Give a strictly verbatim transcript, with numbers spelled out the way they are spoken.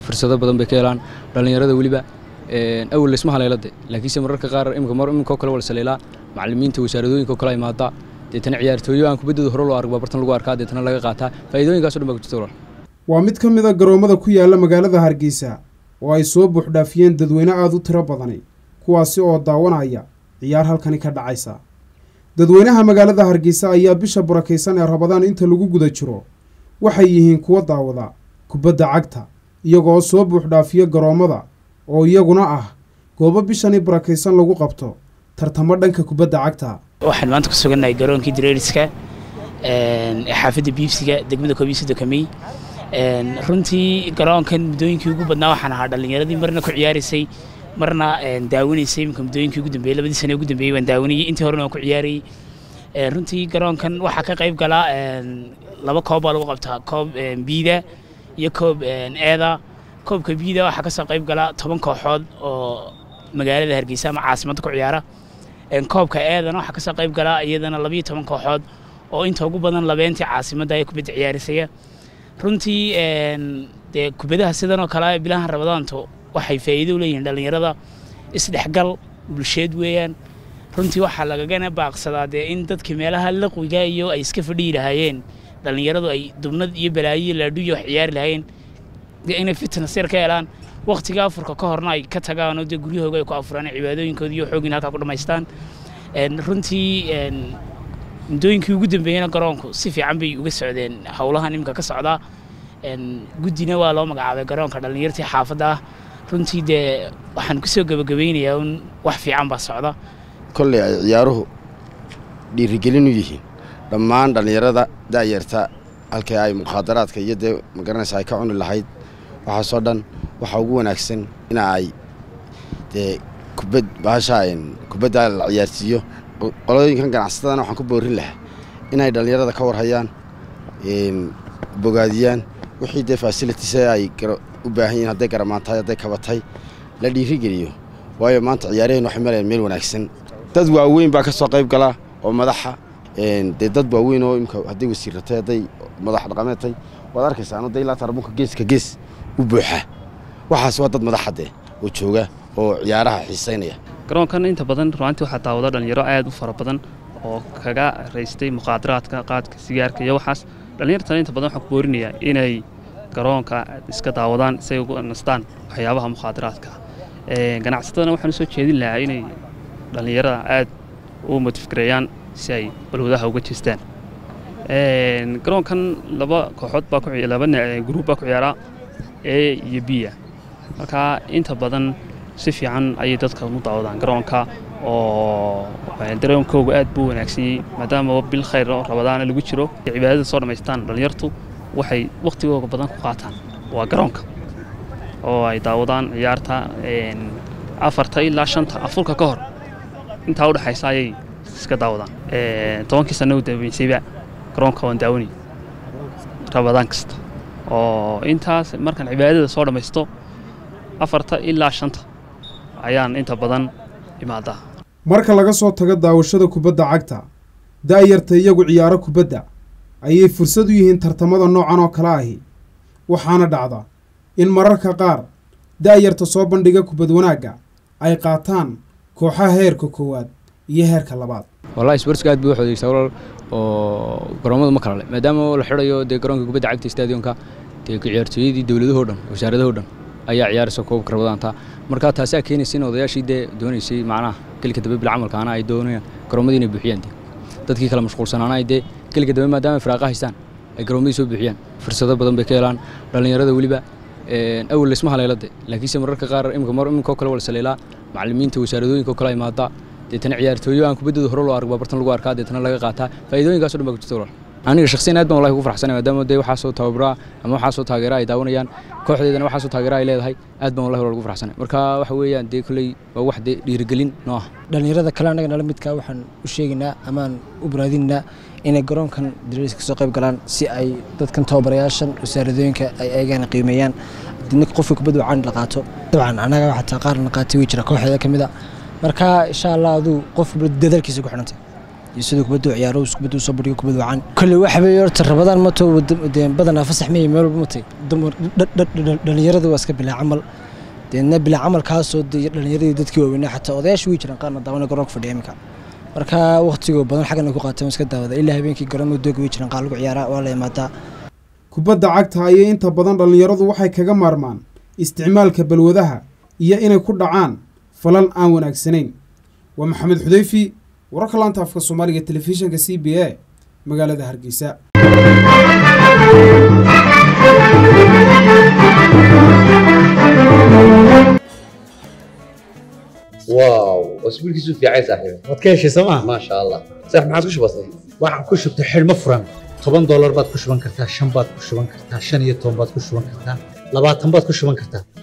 fursado badan bay ka helaan dhalinyarada waliba een awal isma haleelade laakiin se mararka qaar imka mar imka kale wal saleela macallimiinta wasaaradooyinka kale ay maada deetana ciyaartooyo aan kubadda hore loo arko bartan lagu arkaa deetana laga qaataa faa'iidooyinkaas oo dhan baa ku jirta. waa mid ka mid ah garoomada ku yaala magaalada Hargeysa oo ay soo buux dhaafiyeen dadweyne aad u tiro badan kuwaasi oo daawanaya ciyaar halkani ka dhacaysa. dadweynaha magaalada Hargeysa ayaa bisha barakeysan ee Ramadaan inta lagu guda jiro waxay yihiin kuwa daawada kubadda cagta iyagoo soo buux dhaafiya garoomada oo iyaguna ah goobo bishani barakeysan lagu qabto tartamo dhanka kubadda cagta. waxaan maanta ku suganahay garoonkii Dareeriska een xaafadda Biibsiga degmada Koobiyada Kamay een runtii garoonkan mudooyinkii ugu badnaa waxaan ahaa dhalinyaradii marna ku ciyaarisay marna een daawanaysay imka mudooyinkii ugu dambeeyay labadii sano ugu dambeeyay waan daawanayay intii horena waan ku ciyaaray ee runtii garoonkan waxa ka qayb gala een laba koob oo lagu qabtaa koob een biida iyo koob een eeda koobka biida waxa ka soo qayb gala toban kooxood oo magaalada Hargeysa ama caasimadda ku ciyaara een koobka eedana waxa ka soo qayb gala iyadana laba iyo toban kooxood oo inta ugu badan labeentii caasimadda ay kubadda ciyaarisay runtii een de kubadaha sidan oo kale bilahan Ramadaanto waxay faa'iido u leeyihiin dhalinyarada isdhexgal bulsheed weeyaan runtii waxa laga gana baaqsadaa de in dadka meelaha laqwiga iyo ay iska fadhiyi lahaayeen dhalinyaradu ay dubnad iyo balaayo la dhuyo ciyaar lahayn in fitness sir ka helaan waqtiga afurka ka horna ay ka tagaan oo guryahooda ay ku afuraan cibaadooyinkooda iyo xoogin halka ku dhameystaan een runtii een mudooyinkii ugu dambeeyayna garoonku si fiican bay uga socdeen hawlahan imka ka socda een gudina waa loo magacaabay garoonka dhalinyartii xaafadda runtii de waxaan ku soo gabagabeynayaa in wax fiican ba socda kulli ay ciyaaruhu dhiirigelin u yihiin dhammaan dhalinyarada daayarta halkii ay muqaadaraadka iyo de magaranaysa ay ka cuni lahayd waxa soo dhan waxa ugu wanaagsan in ay de kubad baashaan kubadda la ciyaarsiyo qolooyinkan ganacsatada waxaan ku boorin lahaa in ay dhalinyarada ka warhayaan een bogaadiyaan wixii de facilities ay u baahan yihiin haday garamaantay haday kabatay la dhiirigeliyo waayo maanta ciyaareen wax meel meel wanaagsan dad waaweyn baa ka soo qayb gala oo madaxa een de dad waaweyn oo imka haday wasiiratay haday madax dhaqameedtay wad arkaysaa inuu deylaa tarbuunka geeska gees u buuxa waxaas waa dad madaxade oo jooga oo ciyaaraha xiiseynaya. garoonkan inta badan runtii waxa daawada dhalinyaro aad u fara badan oo kaga raystay muqaadaraadka qaadka sigaarka iyo waxaas dhalinyarada inta badan waxa ku boorinaya inay garoonka iska daawadaan si ay ugu nastaan waxyaabaha muqaadaraadka ee ganacsatada waxaan soo jeedin lahaa inay dhalinyarada aad u motiveeyaan si ay balwadaha uga jeestaan een garoonkan laba kooxood baa ku ciyaara laba group baa ku ciyaara A iyo B marka inta badan si fiican ay dadka u daawadaan garoonka oo dareenkooda aad buu wanaagsan maadaama bil khayr oo Ramadaan lagu jiro cibaadada soo dhameystaan dhalinyartu waxay waqtigooda badan ku qaataan waa garoonka oo ay daawadaan ciyaarta een afarta ilaa shanta afurka ka hor inta u dhaxaysa ay iska daawadaan ee tobankii sano u dambeeyay garoonka waan daawani Ramadaan kasta oo intaas markan cibaadada soo dhameysto afarta ilaa shanta ayaan inta badan imaada. marka laga soo tago daawashada kubadda cagta daayarta iyagu ciyaaro kubadda ayay fursad u yihiin tartamada noocan oo kala ahi waxaana dhacda in mararka qaar daayarta soo bandhiga kubad wanaaga ay qaataan kooxaha heerka koowaad iyo heerka labaad. wallahi sportska aad buu u xoogaysaa walaal oo garoomada ma kala leh maadaama la xirayo de garoonka kubadda cagta stadiumka de ciyaartooyadii dawladda oo dhan wasaaradda oo dhan ayaa ciyaaraysa koobka Ramadaanta marka taas ay keenaysa in odayaashii de doonaysay macnaha kaliya dabay bil camalkaana ay doonayaan garoomada inay buuxiyaan dadkii kala mashquulsanaana ay de kaliya dabay maadaama firaaqo haystaan ay garoomada soo buuxiyaan fursado badan bay ka helaan dhalinyarada waliba een awal isma haleelade laakiin se mararka qaar imka mar imka kale wal saleela macallimiinta wasaaradooyinka kale ay maada deetana ciyaartooyo aan kubadda hore loo arko bartan lagu arkaa deetana laga qaataa faa'iidooyinkaas oo dhan baa ku jirta. aniga shakhsiyan aad baan wallahi ugu faraxsanahay maadaama de waxa soo tababaraa ama waxa soo taageeraa ay daawanayaan kooxdeedana waxa soo taageeraa ay leedahay aad baan wallahi ugu faraxsanahay marka waxa weeyaan de kulay waa wax de dhiirigelin noo ah dhalinyarada kale anaga nala midka waxaan u sheegnaa amaan u baraadinaa inay garoonkan Dareeriska soo qayb galaan si ay dadkan tababarayaashan wasaaradooyinka ay ayagana qiimeeyaan dinka qofka kubadda aan la qaato dabcan anaga waxa taa qaar la qaatay way jira kooxda kamida marka insha Allah adu qof dadalkiisa ku xirantay يسدو كبدو عيارو كبدو صبري كبدو عن كل واحد يرت رمضان ما تو بدنا فسح مية ميل بمتي دمر دلنيرد واسك بلا عمل دينا بلا عمل كاسو دلنيرد dadkii waaweyna xataa odayaashu way jiraan qaarna daawana garoonka fadhiya imika marka waqtiga badan xagana ku qaatay iska daawada ilaa habeenkii garoonka doog way jiraan qaar lagu ciyaara waa la imaadaa kubadda cagta ayay inta badan dhalinyaradu waxay kaga maarmaan isticmaalka balwadaha iyo inay ku dhacaan falal aan wanaagsanayn waa maxamed xudayfi wararka laanta afka Soomaaliga telefishinka C B A magaalada Hargeysa واو واسبوع كيسو في عايز صاحبي wadkeeshi sama ما شاء الله صح ما عاد كش بسيط waxaan ku shubtay xilmo furan toban dollar baad ku shuban kartaa shan baad ku shuban kartaa shan iyo toban baad ku shuban kartaa labaatan baad ku shuban kartaa